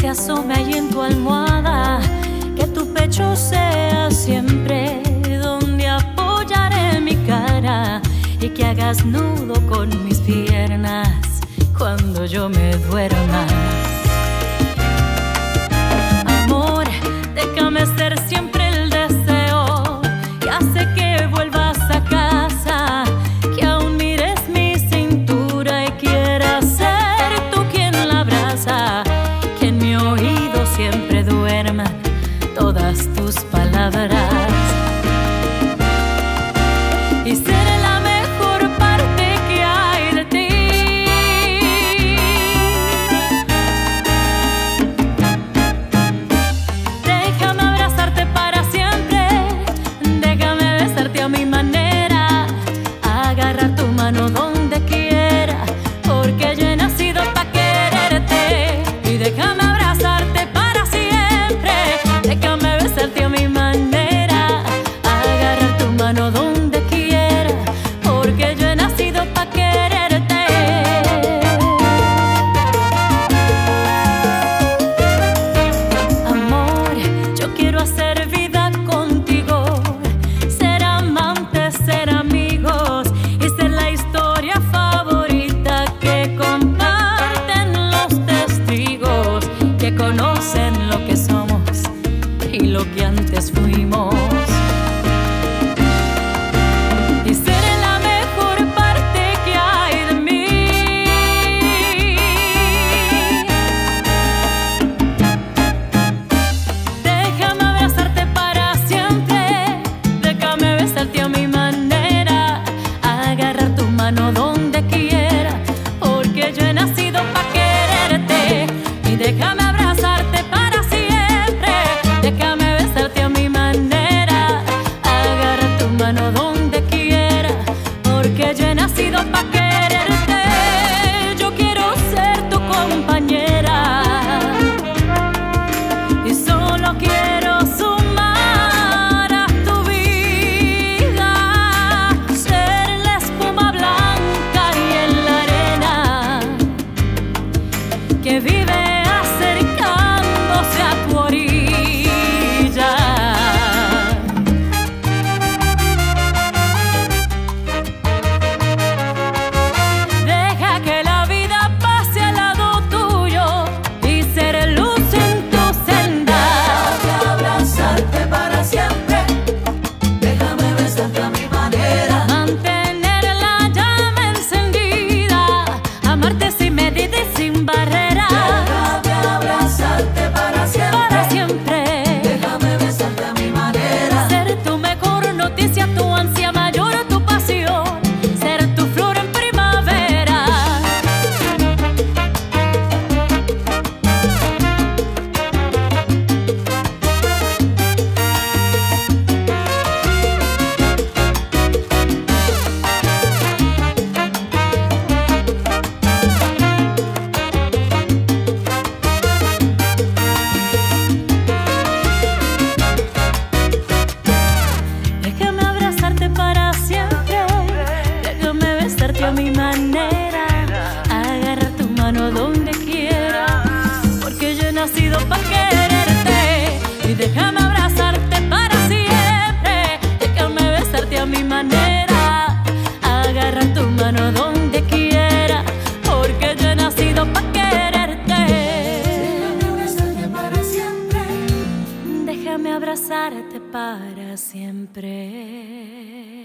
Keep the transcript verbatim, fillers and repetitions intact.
se asome ahí en tu almohada, que tu pecho sea siempre donde apoyaré mi cara y que hagas nudo con mis piernas cuando yo me duerma. Amor, déjame ser siempre el deseo que hace que vuelvas a casa, que aún mires mi cintura y quieras ser tú quien la abraza, que en mi oído siempre duerman todas tus palabras y seré la mejor parte que hay de ti. Déjame abrazarte para siempre, déjame besarte a mi manera, agarrar tu mano donde quiera, porque yo he nacido para quererte. Y déjame abrazarte para siempre, déjame besarte a mi manera, agarrar tu mano donde quiera, porque yo he nacido para quererte. Amor, yo quiero hacer vida contigo, ser amantes, ser amigos y ser la historia favorita que comparten los testigos que conocen lo que somos y lo que antes fuimos. Y seré la mejor parte que hay de mí. Déjame abrazarte para siempre, déjame besarte a mi manera, agarrar tu mano donde quiera, porque yo he nacido para quererte. Y déjame abrazarte para siempre, déjame besarte a mi manera, agarrar tu mano donde quiera, porque yo he nacido para quererte. Yo quiero ser tu compañera y solo quiero sumar a tu vida, ser la espuma blanca y en la arena que vive acercándose a tu orilla. Deja que la vida pase al lado tuyo y seré luz en tu senda. Déjame abrazarte para siempre, déjame besarte a mi manera, Mantener la llama encendida, amarte sin medida y sin barrera. déjame abrazarte para siempre, Para siempre déjame besarte a mi manera, ser tu mejor noticia, tu ansia mayor, tu pasión, ser tu flor en primavera. Déjame abrazarte para siempre, déjame besarte a mi manera, agarrar tu mano donde quiera, porque yo he nacido para quererte. Y déjame abrazarte para siempre, déjame besarte a mi manera, agarrar tu mano donde quiera, porque yo he nacido para quererte. déjame besarte para siempre. Déjame abrazarte para siempre.